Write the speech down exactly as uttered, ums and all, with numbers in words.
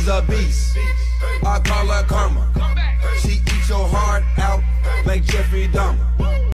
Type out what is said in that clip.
She's a beast. I call her karma. She eats your heart out like Jeffrey Dahmer.